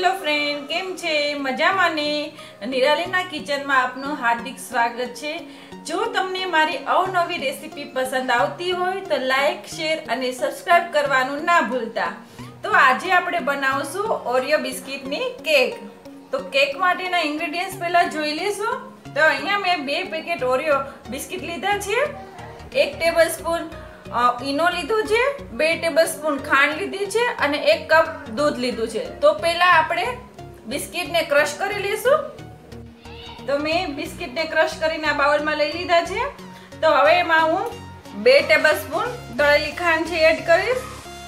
Hello friend, કેમ છે? મજામાં ને? નિરાલીના કિચનમાં આપનું હાર્દિક સ્વાગત છે। જો તમને મારી અવનવી રેસીપી પસંદ આવતી હોય તો લાઈક, શેર અને સબસ્ક્રાઇબ કરવાનું ના ભૂલતા। તો આજે આપણે બનાવશું ઓરિયો બિસ્કિટની કેક। તો કેક માટેના ઇન્ગ્રેડિયન્ટ્સ પહેલા જોઈ લેશું। તો અહીંયા મેં 2 પેકેટ ઓરિયો બિસ્કિટ લીધા છે, 1 ટેબલસ્પૂન ઈનો લીધું છે, 2 ટેબલસ્પૂન ખાંડ લીધી છે અને 1 કપ દૂધ લીધું છે। તો પહેલા આપણે બિસ્કિટને ક્રશ કરી લઈશું। તો મેં બિસ્કિટને ક્રશ કરીને આ બાઉલમાં લઈ લીધા છે। તો હવે એમાં હું 2 ટેબલસ્પૂન તળેલી ખાંડ છે એડ કરીશ।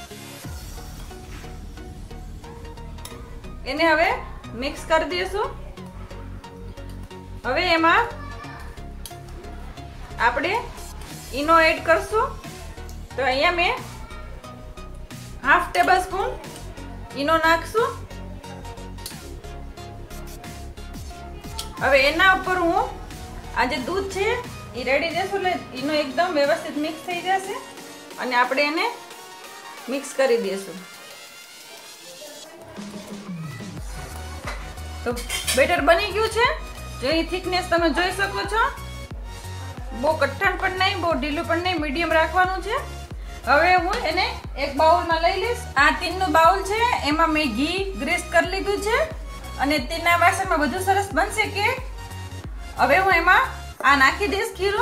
એને હવે મિક્સ કરી દઈશું। હવે એમાં આપણે ઈનો એડ કરશું। તો અહીંયા મેં હાફ ટેબલસ્પૂન ઈનો નાખશું। હવે એના ઉપર હું આ જે દૂધ છે એ રેડી દેશું, એટલે ઈનો એકદમ વ્યવસ્થિત મિક્સ થઈ જશે અને આપણે એને મિક્સ કરી દઈશું। તો બેટર બની ગયું છે। જો એ થિકનેસ તમે જોઈ શકો છો, બહુ કઠણ પણ નહીં, બહુ ઢીલું પણ નહીં, મીડિયમ રાખવાનું છે। હવે હું એને એક બાઉલમાં લઈ લઈશ। આ તીનનું બાઉલ છે, એમાં મેં ઘી ગ્રીસ કરી લીધું છે અને તીના વાસણમાં બધું સરસ બનશે કેક। હવે હું એમાં આ નાખી દઈશ ખીરું।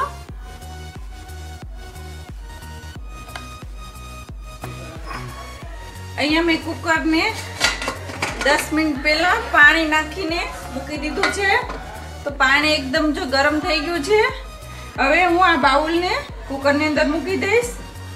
અહીંયા મેં કુકરને 10 મિનિટ પહેલા પાણી નાખીને મૂકી દીધું છે। તો પાણી એકદમ જો ગરમ થઈ ગયું છે। હવે હું આ બાઉલને કુકરની અંદર મૂકી દઈશ।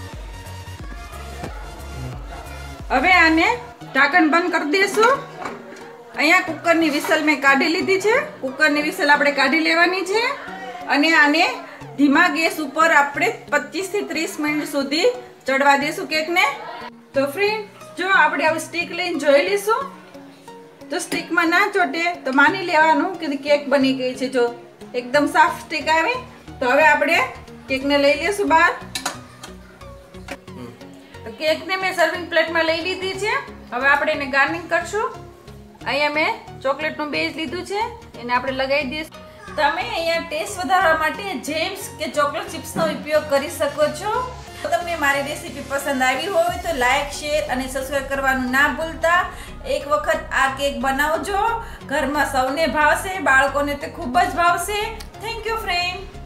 હવે આને ઢાંકણ બંધ કરી દઈશું। અહીંયા કુકરની વિસલ મેં કાઢી લીધી છે। કુકરની વિસલ આપણે કાઢી લેવાની છે અને આને ધીમા ગેસ ઉપર આપણે 25 થી 30 મિનિટ સુધી ચડવા દઈશું કેકને। તો ફ્રેન્ડ, જો આપણે હવે સ્ટીક લઈને જોઈ લઈશું। તો સ્ટીકમાં ના ચોટે તો માની લેવાનું કે કેક બની ગઈ છે। જો એકદમ સાફ સ્ટીક આવે તો હવે આપણે કેકને લઈ લઈશું બહાર। તો કેકને મેં સર્વિંગ પ્લેટમાં લઈ લીધી છે। હવે આપણે એને ગાર્નિંગ કરશું। અહીંયા મેં ચોકલેટનું બેઝ લીધું છે, એને આપણે લગાવી દઈશું। તમે અહીંયા ટેસ્ટ વધારવા માટે જેમ્સ કે ચોકલેટ ચિપ્સનો ઉપયોગ કરી શકો છો। જો તમને મારી રેસીપી પસંદ આવી હોય તો લાઈક, શેર અને સબસ્ક્રાઇબ કરવાનું ના ભૂલતા। એક વખત આ કેક બનાવજો, ઘરમાં સૌને ભાવશે, બાળકોને તે ખૂબ જ ભાવશે। Thank you friend.